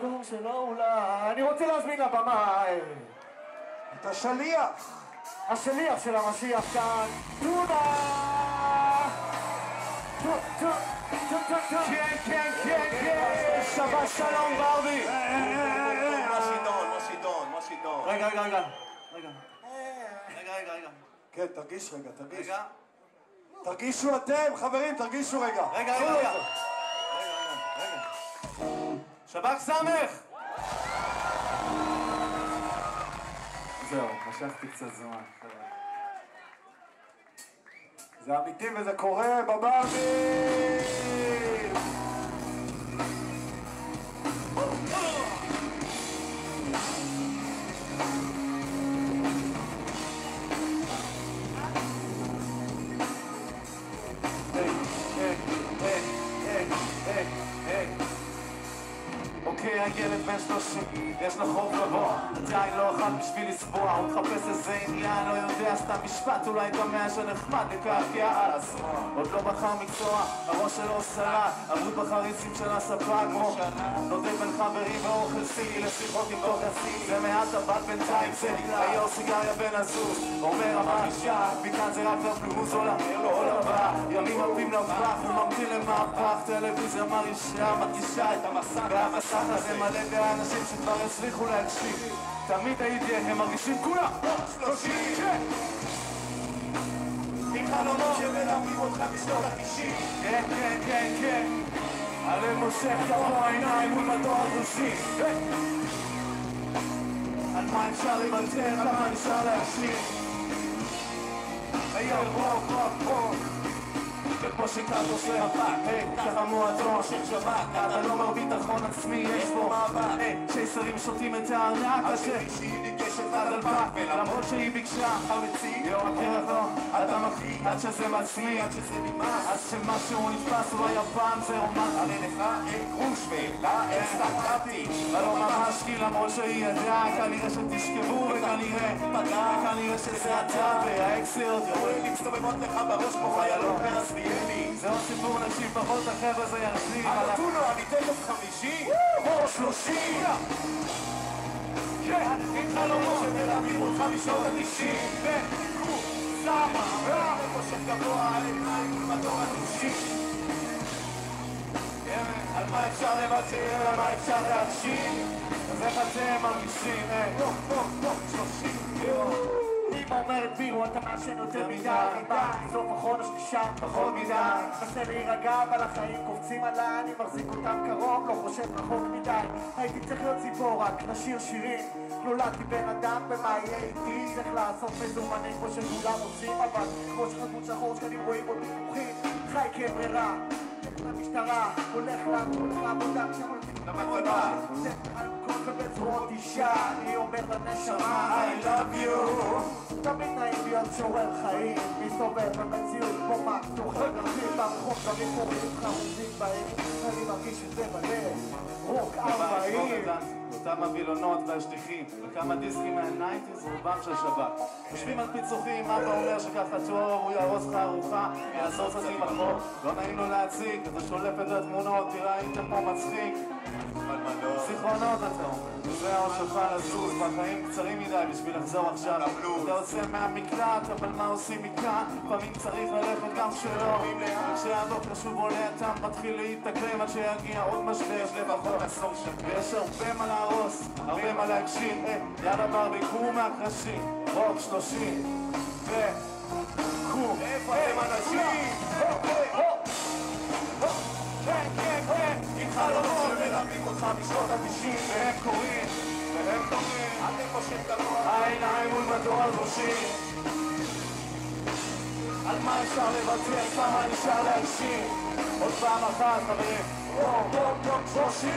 במקום שלא אולי. אני רוצה להזמין לבמה את השליח, השליח של המשיח כאן, טונה! כן, כן, כן, כן! שבת שלום ברבי! מה שידון? רגע. כן, תרגיש רגע, תרגיש. תרגישו אתם, חברים, תרגישו רגע. רגע. שבק סמך! זהו, משכתי קצת זמן. זה אמיתי וזה קורה בברבי! אוקיי, הילד בן 30, יש לו חוב לבוא, עדיין לא אכל בשביל לסבוע, הוא מחפש איזה עניין, לא יודע, סתם משפט, אולי דומה שנחמד לקרקע על עצמו. עוד לא בחר מקצוע, הראש שלו סלט, עמוד בחריצים של הספה כמו נודה בין חברים ואוכל סיני לשיחות עם בוגסים. זה מעט אבל בינתיים זה היו סיגריה בין הזוז, אומר המרגישה, מכאן זה רק לבלוז עול הבא, ימים רבים לבח, הוא ממתין למהפך, טלוויזיה מרגישה את המסך והמסך הזה מלא באנשים שכבר הצליחו להקשיב. תמיד הייתי, הם מרגישים כולם 30 עם חלומות שמלמדים אותך בשנות ה-90. כן הלב מושך כמה עיניים מול מדור הדרושי. על מה אפשר לוותר, על מה נשאר להקשיב. היי רוק וכמו שכת עושה הפק, ככה מועדון של שבק, אתה לא מר ביטחון עצמי, יש פה מאבק שייסרים שותים את הארנק, שהיא ניגשת עד על פק, ולמרות שהיא ביקשה חרצי, יום הקרח לא, אתה מקריא, עד שזה מעצמי, עד שזה נמאס, עד שמשהו נתפס, אולי הפעם זה רומנטי. הרי לך אין גרוש ואלה הסתכלתי, ולא ממש כי למרות שהיא ידעה, כנראה שתשכבו וכנראה פגע, כנראה שזה אתה והאקסיות ירואים מצטובבות לך בראש כמו חיילות ברסמי. זה עוד סיפור נקשיב פחות החבר'ה זה ירשים על הטונו אני תכף 50 או 30 כן, עם חלומות שמלמדים אותך משנות ה-90 וסמה איפה שגבוה על עיניים מול מדור הדרושים. על מה אפשר לוותר, על מה אפשר להקשיב, אז איך אתם מרגישים? 30 אמא אומרת בירו, אתה מעשן יותר מדי, סוף החודש נשאר פחות מדי, מנסה להירגע אבל החיים קופצים עליי, אני מחזיק אותם קרוב, לא חושב רחוק מדי. הייתי צריך להיות ציפור, רק נשיר שירים, נולדתי בן אדם במה יהיה איתי, צריך לעשות מזומנים כמו שכולם עושים, אבל כמו שחדמות שחור שכנים רואים אותי מומחים, חי כברירה, למשטרה, הולך לעבודה כשהולכים לעבודה, זה על כל ובצורות אישה, אני אומר לנשמה I love you. תמיד נעים להיות שורר חיים, מסתובב במציאות כמו מקטוח הגרפים ברחוב, דברים קוראים חרוזים בהם, אני מרגיש את זה בלב, רוק 40 אותם הווילונות והשטיחים וכמה דיסקים מה-90s רובם של שבק יושבים על פיצוחים, אבא אומר שככה טוב, הוא יארוז לך ארוחה יעזור קצת עם החוק, לא נעים לו להציג, אתה שולף את התמונות, תראה הייתם פה מצחיק זיכרונות אתה אומר, זה העוד שלך לזוז והחיים קצרים מדי בשביל לחזור עכשיו, אתה יוצא מהמקלט אבל מה עושים מכאן, לפעמים צריך ללכת גם שלא, כשהבוקר שוב עולה אתה מתחיל להתאקלם עד שיגיע עוד משבר, יש לפחות עשור ויש הרבה מה להרוס, הרבה מה להגשים, יאללה ברבי קום מהקרשים, רוק 30 וקום, איפה אתם אנשים? כן, עם חלומות שמלמדים אותך משנות ה-90 והם קוראים, אתם חושבים גבוה העיניים מול מדור הדרושים. על מה אפשר לוותר, כמה נשאר להגשים, עוד פעם אחת חברים, רוק 30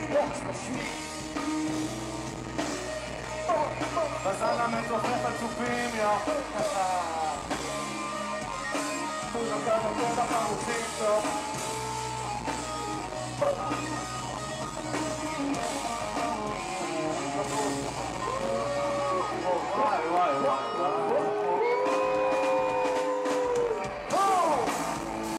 בזן המתופף על צופים יא נוקד אותו בחרוצים טוב